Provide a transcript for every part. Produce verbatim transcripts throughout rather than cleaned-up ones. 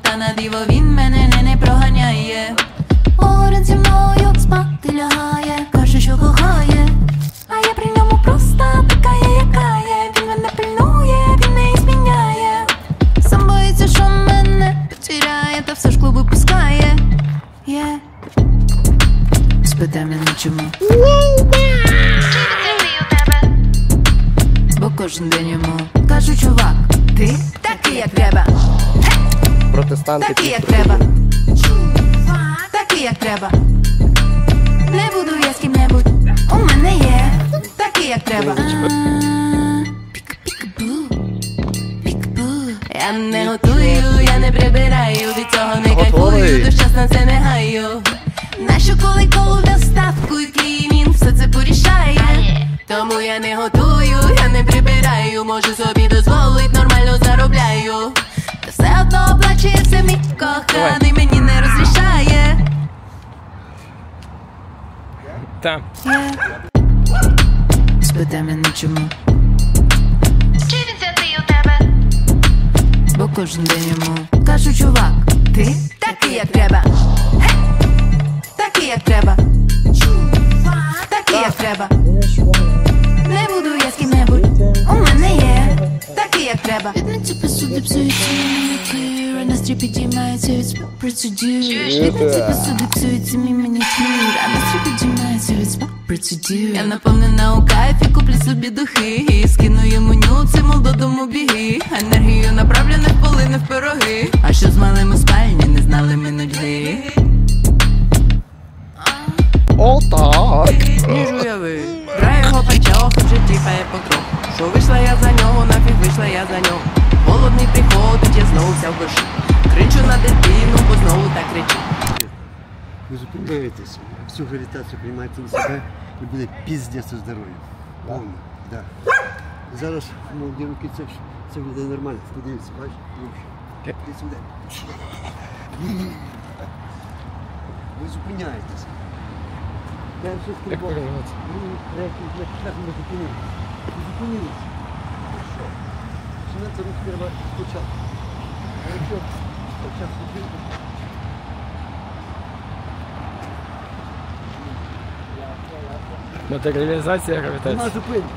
та на диво він мене не, не проганяє. Поряд зі мною спати лягає, каже, що кохає, а я при ньому просто така є, яка є. Він мене пильнує, він не зміняє. Сам боїться, що мене потеряє, та все ж клуби пускає. Yeah. Спитай мене чому. Бо кожен день йому кажу, чувак, ти такий, як треба. Протестанти такий, як треба. Такий, як треба. Не буду я з ким-небудь, у мене є такий, як треба. Я не готую, я не прибираю, від цього не кайфую, тож час на це не гаю. Нащо коли колу доставку і клінінг все це порішає. Тому я не готую, я не прибираю, можу собі дозволить, нормально заробляю. Та все одно оплачує все мій коханий, мені не розрішає. Так. Спитай мене чому. Чи він святий у тебе? Бо кожен день йому кажу, чувак, ти такий, як треба. Такий, як треба. Такий, як треба. Не буду я з ким-небудь, у мене є такий, як треба. Відмінці посуди псуються мініки, настрій підіймається від спа-процедур. Відмінці посуди псуються мій манікюр, а настрій підіймається від спа-процедур. Я наповнена у кайфі, куплю собі духи, скину йому нюци, мол, додому біги. Енергію направлю не в поли, не в пироги. А що з малим у спальні, не знали ми нудьги. О, так. Ніж уяви, грає його печох, вже тіпає потроху. Що вийшла я за нього, нафіг вийшла я за нього. Холодний приходить, я знову вся в душі. Кричу на дитину, бо знову так кричу. Ви зупиняєтесь, всю гравітацію приймаєте на себе і буде піздець у здоров'я. Повно, так. Зараз молоді руки, це, це буде нормально. Подивіться, бачите? Іди сюди. Ви зупиняєтесь. Перший стрибок. Третій, четвертий, ми зупинилися. Ви зупинилися. Що? Починати рух треба спочатку. А якщо спочатку зупинити, Матеріалізація гравітації. нема зупинки.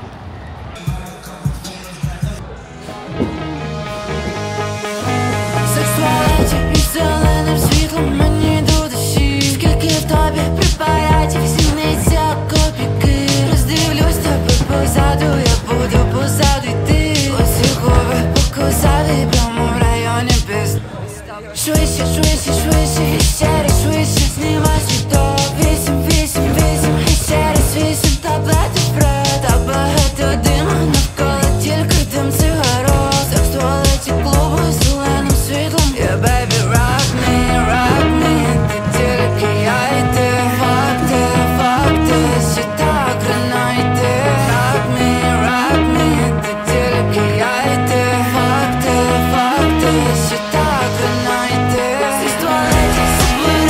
Сексуаліті і зеленим світлом мені до душі. Скільки в тобі препаратів, зімниця копійки. Роздивлюсь тебе позаду, я буду позаду йти. Оці губи показати прямо в районі пізд. Швидше, швидше, швидше, і ще раз швидше. Знімай світок, вісім, вісім, вісім. І ще раз вісім таблеток вперед. Та багато диму навколо, тільки дим цигарок. Секс в туалеті клубу з зеленим світлом. Yeah, baby, rock me, rock me. Ти тільки я і ти. Факти, факти, ще так рано йти. Rock me, rock me. Ти тільки я і ти. Факти, факти, ще так рано йти. Секс в туалеті,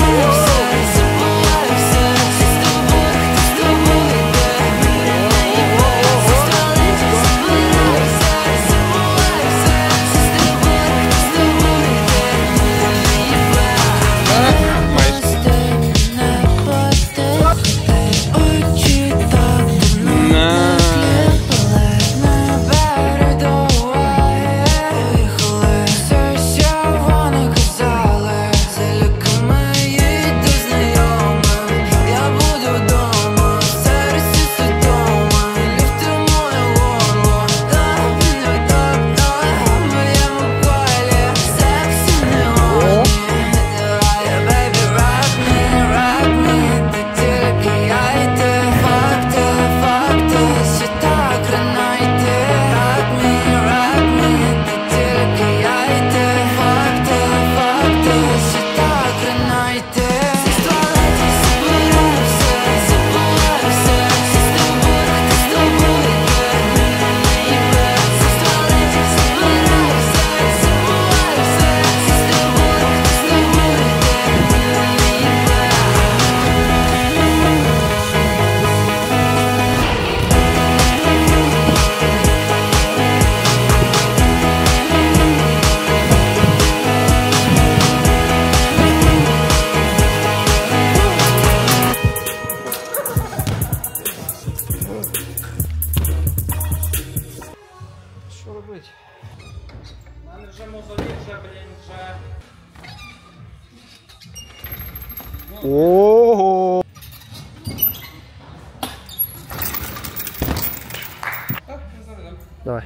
Ого! Давай.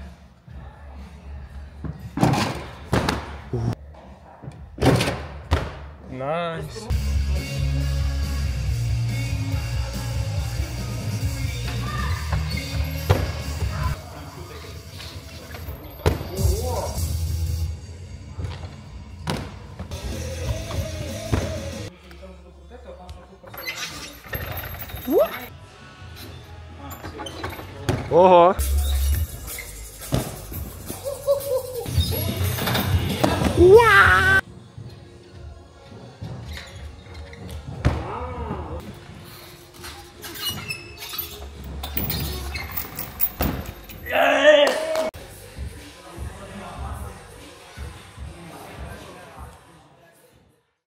Найс. Ого!